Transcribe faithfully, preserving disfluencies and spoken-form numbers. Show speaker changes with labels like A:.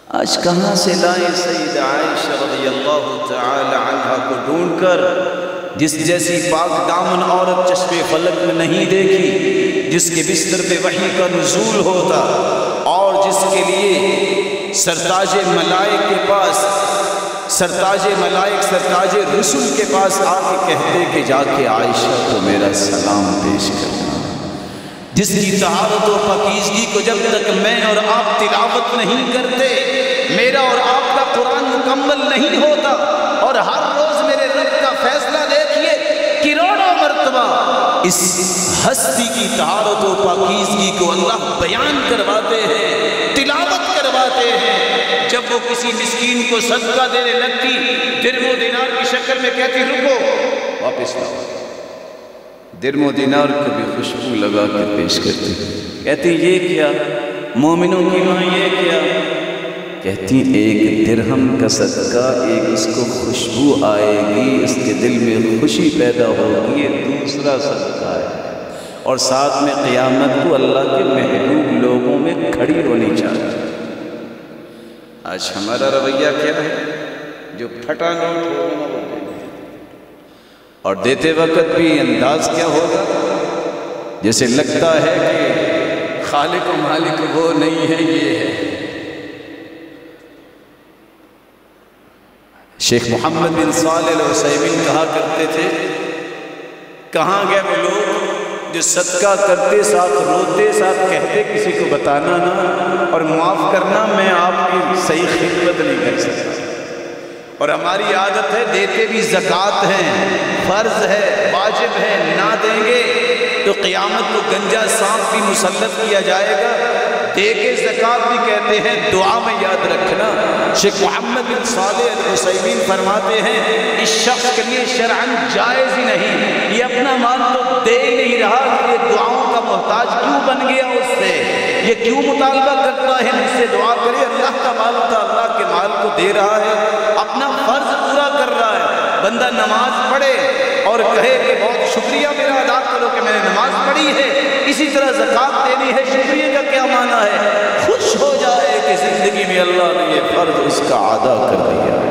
A: آج کہاں سے لائیں سید عائشہ رضی اللہ تعالی عنہ کو ڈھونڈ کر، جس جیسی پاک دامن عورت چشم فلک میں نہیں دیکھی، جس کے بستر پہ وحی کا نزول ہوتا، اور جس کے لیے سرتاج ملائک کے پاس سرتاج ملائک سرتاج رسول کے پاس آ کے کہتے کہ جا کے عائشہ کو میرا سلام پیش کرنا، جس کی طہارت و پاکیزگی کو جب تک میں اور آپ تلاوت نہیں کرتے، میرا اور آپ کا قرآن مکمل نہیں ہوتا، اور ہر روز میرے رب کا فیصلہ دیکھیے کروڑوں مرتبہ اس ہستی کی طہارت و پاکیزگی کو اللہ بیان کرواتے ہیں، تلاوت کرواتے ہیں۔ جب وہ کسی مسکین کو صدقہ دینے لگتی، درم و دینار کی شکل میں کہتی رکو واپس لاؤ، درم و دینار کو بھی خوشبو لگا کے پیش کرتی، کہتی یہ کیا مومنوں کی ماں، یہ کیا؟ کہتی ایک درہم کا صدقہ، ایک اس کو خوشبو آئے گی، اس کے دل میں خوشی پیدا ہوگی، یہ دوسرا صدقہ ہے، اور ساتھ میں قیامت کو اللہ کے محبوب لوگوں میں کھڑی ہونی چاہیے۔ آج ہمارا رویہ کیا ہے؟ جو پھٹا نوٹ ہوگا وہ دیں گے، اور دیتے وقت بھی انداز کیا ہوگا؟ جیسے لگتا ہے کہ خالق و مالک وہ نہیں ہے، یہ ہے۔ شیخ محمد بن صالح العثیمین کہا کرتے تھے، کہاں گئے وہ لوگ جو صدقہ کرتے ساتھ روتے ساتھ کہتے کسی کو بتانا نہ اور معاف کرنا، میں آپ کی صحیح خدمت نہیں کر سکتا۔ اور ہماری عادت ہے دیتے بھی زکوٰۃ ہیں، فرض ہے، واجب ہے، نہ دیں گے تو قیامت کو گنجا سانپ بھی مسلط کیا جائے گا۔ دے کے زکوٰۃ بھی کہتے ہیں، دعا میں یاد رکھنا۔ شیخ محمد بن صالح العثیمین فرماتے ہیں اس شخص کے لیے شرعاً جائز ہی نہیں، یہ اپنا مال تو دے ہی نہیں رہا، یہ دعاؤں کا محتاج کیوں بن گیا اس سے؟ یہ کیوں مطالبہ کرتا ہے مجھ سے دعا کرے؟ اللہ کا مال تھا، اللہ کے مال کو دے رہا ہے، اپنا فرض پورا کر رہا ہے۔ بندہ نماز پڑھے اور کہے کہ بہت شکریہ میرا ادا کرو کہ میں نے نماز پڑھی ہے، اسی طرح زکوٰۃ دینی ہے، شکریہ کا کیا معنی ہے؟ خوش ہو جائے کہ زندگی میں اللہ نے یہ فرض اس کا ادا کر دیا۔